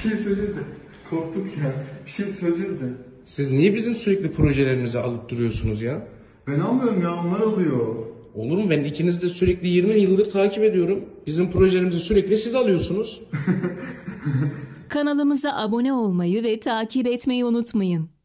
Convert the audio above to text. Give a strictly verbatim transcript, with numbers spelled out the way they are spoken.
Bir şey söyleyeceğiz de. Korktuk ya. Bir şey söyleyeceğiz de. Siz niye bizim sürekli projelerimizi alıp duruyorsunuz ya? Ben almıyorum ya, onlar alıyor. Olur mu? Ben ikinizi de sürekli yirmi yıldır takip ediyorum. Bizim projelerimizi sürekli siz alıyorsunuz. Kanalımıza abone olmayı ve takip etmeyi unutmayın.